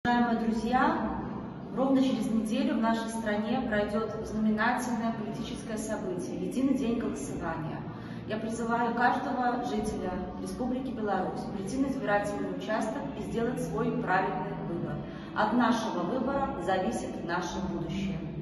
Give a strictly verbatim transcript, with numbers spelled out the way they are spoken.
Уважаемые друзья, ровно через неделю в нашей стране пройдет знаменательное политическое событие – Единый день голосования. Я призываю каждого жителя Республики Беларусь прийти на избирательный участок и сделать свой правильный выбор. От нашего выбора зависит наше будущее.